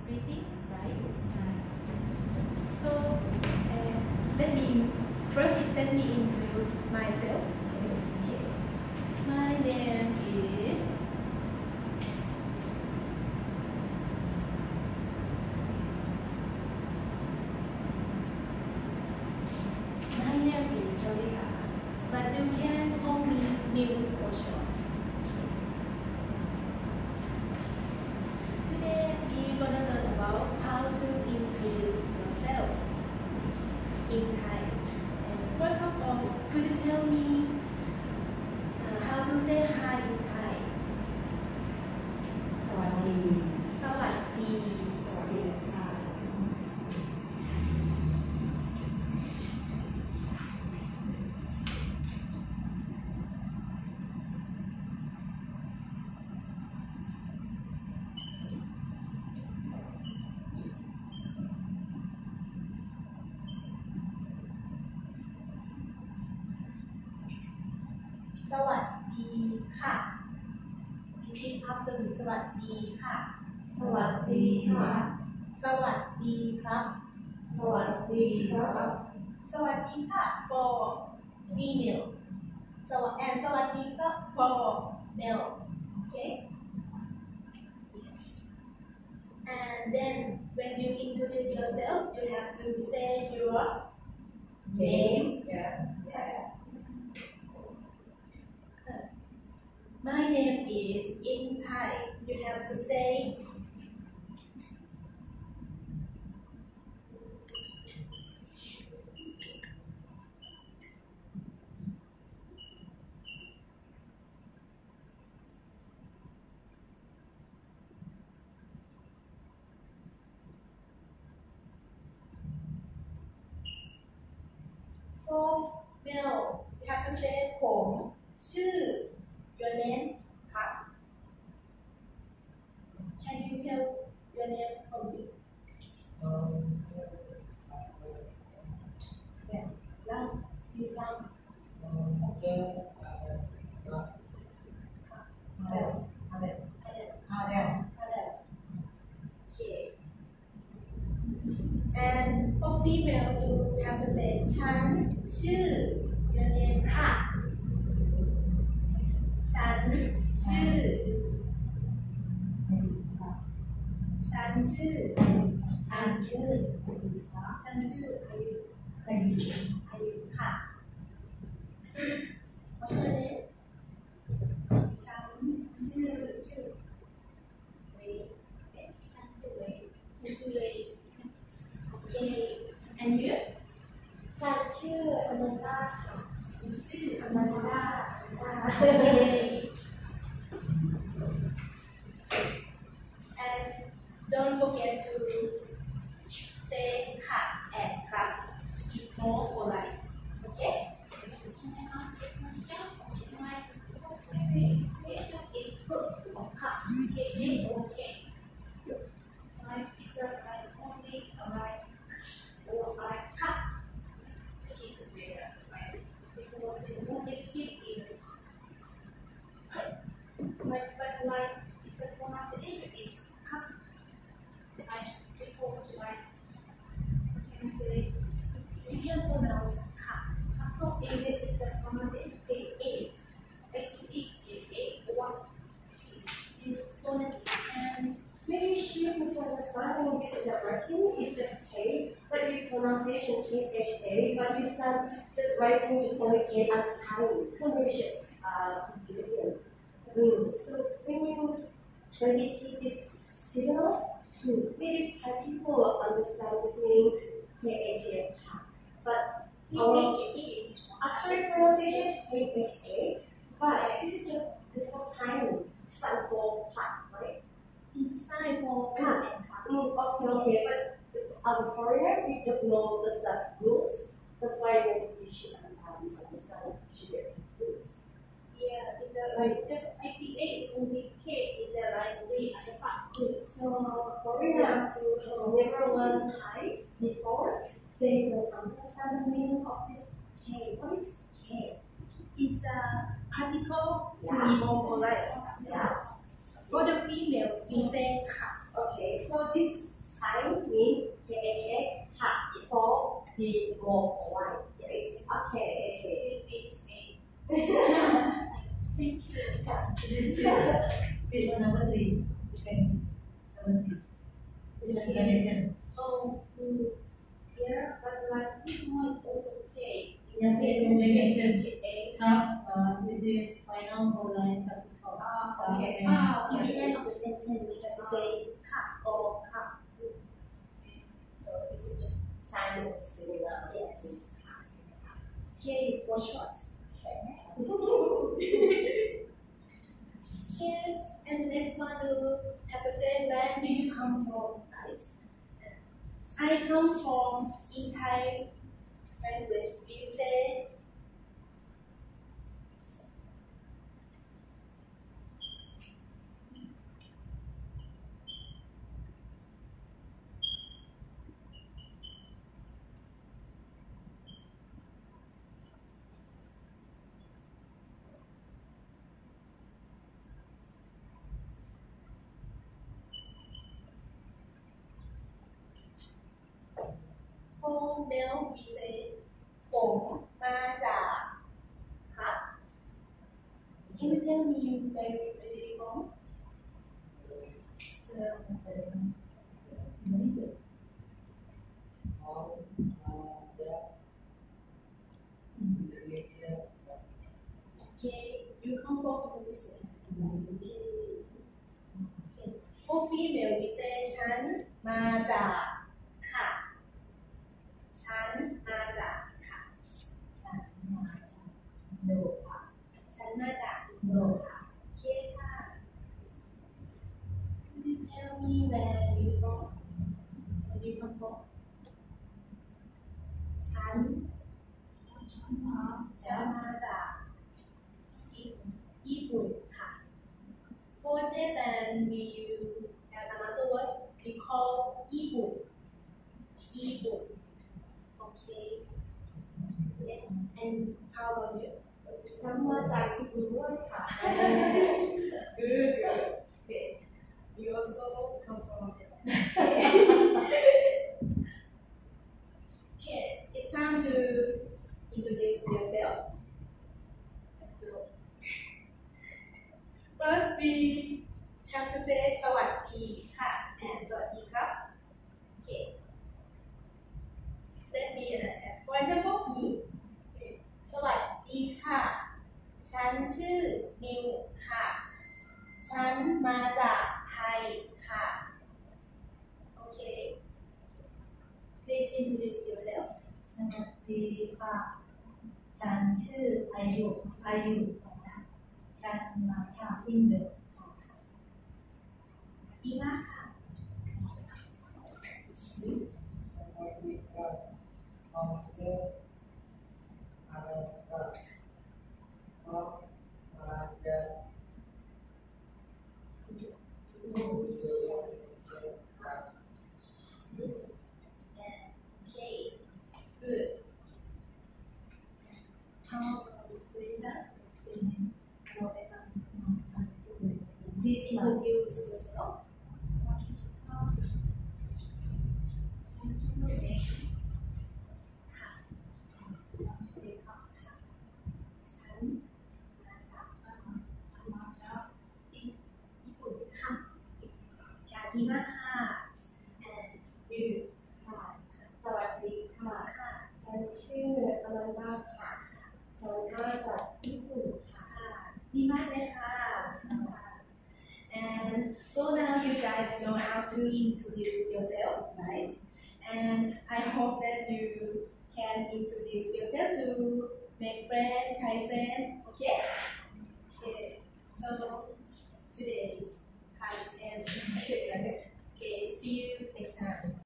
reading, right? So let me introduce myself. Okay. My name is Cholita, but you can call me Miu for short. Today we're gonna learn about how to introduce yourself in Thai. And first of all, could you tell me how to say hi in Thai? สวัสดีสวัสดีสวัสดีค่ะสวัสดีค่ะ Repeat after me สวัสดีค่ะสวัสดีค่ะสวัสดีครับสวัสดีครับสวัสดีค่ะ for female สวัสดีครับ for male. Okay? And then when you introduce yourself, you have to say your name. Yeah. My name is in Thai. You have to say for male. You have to say ผมชื่อ your name ครับ Can you tell your name for me? Yeah. Loud. Please loud. Adam. Okay. And for female, you have to say ฉันชื่อ your name ค่ะ ฉันชื่อ ฉันชื่อ อายุค่ะ What's your name? ฉันชื่อเวฉันชื่อเว Okay. And you? ฉันชื่ออนันดา Okay. And don't forget to say ค่ะ and ครับ to be more polite. Okay? Okay. But like the pronunciation is cut. Before like can say we can pronounce cut. So if it is a pronunciation what is phonetic and Maybe she's misunderstanding this is a writing, it's just K, but your pronunciation KHA, but you start just writing just only K as sound. So maybe she confusing. So when you see this signal, maybe Thai people understand this means KHA, but actually pronunciation is KHA, but this is just this was tiny, stand for part, right? it's sign for Okay, but as a foreigner, we don't know the rules. That's why we should misunderstand. Should get confused. Yeah, it's like just 58 only K is like we at the back. So foreigner who never learned Thai before, they don't understand the meaning of this K. What is K? It's a article to be more polite. Yeah. For the female, we say ค่ะ Okay, so this He walk away. Yes. Okay. Beach me. This is number 3. You can see number 3. This is explanation. Oh, yeah, but this one is also okay. Yeah, explanation. A. This is final goal line particle. Okay. In the end of the sentence, we have to say cup or cup. So this is just silence similar. Yes. K is for short. Okay. Okay, and the next one to have to say where do you come from, right? I come from in Thai language. We say for male we say ผมมาจากครับ Can you tell me where you from? Okay, you come from Indonesia. Okay. For female we say ฉันมาจากค่ะ ฉันมาจากค่ะ ฉันมาจากอินโดค่ะโอเคค่ะ Could you tell me where you from? Where you come from? ฉันมาจากญี่ปุ่นค่ะ For Japan we have another word we call ญี่ปุ่น Okay. Yeah. And how about you? ฉันมาจากญี่ปุ่นด้วยค่ะ Good. Okay. You also come from Japan. Okay. It's time to introduce yourself. First, we have to say สวัสดีค่ะ and สวัสดีครับ Okay. Let me for example me. Okay. สวัสดีค่ะ ฉันชื่อนิวค่ะ ฉันมาจากไทยค่ะ Okay. Please introduce yourself. สวัสดีค่ะ ฉันชื่ออายุฉันมาจากอินเดียดีมากค่ะ Okay. Good. How about Lisa? Please introduce yourself. ค่ะสวัสดีค่ะฉันมาจากญี่ปุ่นค่ะดีมากค่ะ and you ค่ะสวัสดีค่ะฉันชื่ออนันดาค่ะฉันมาจากญี่ปุ่นค่ะดีมากเลยค่ะ and so now you guys know how to introduce yourself, right? And I hope that you can introduce yourself to make friends, Thai friends, okay? Okay, so today, class and okay, see you